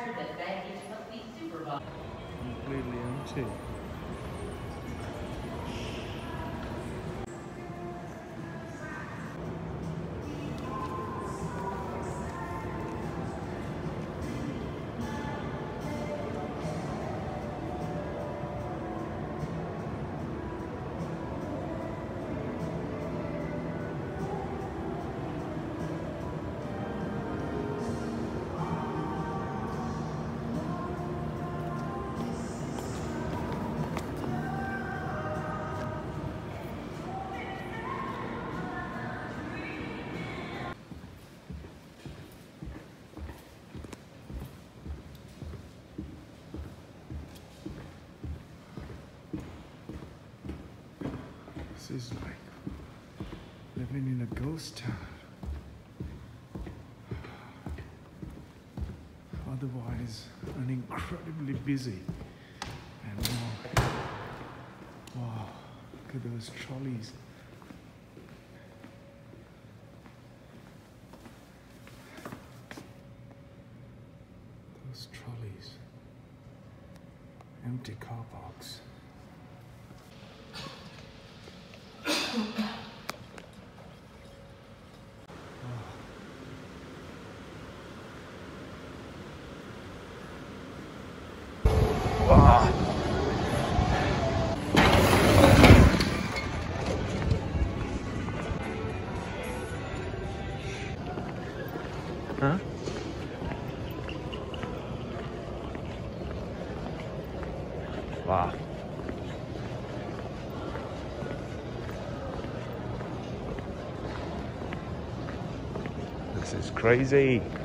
required that baggage must be supervised. Completely empty. This is like living in a ghost town. Otherwise, an incredibly busy and wow, look at those trolleys. Those trolleys. Empty car parks. Huh? Wow. This is crazy.